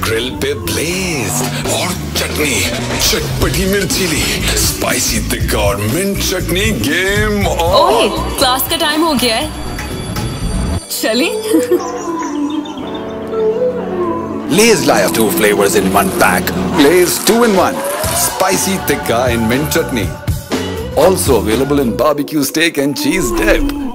Grill पे ब्लेज्ड, और चटनी चटपटी मिर्चीली, स्पाइसी तिक्का और मिंट चटनी, गेम ऑन। ओए, क्लास का टाइम हो गया है, चलें? Lay's Live 2 flavors in one pack. Lay's 2-in-1. Spicy tikka and mint chutney. Also available in barbecue steak and cheese dip.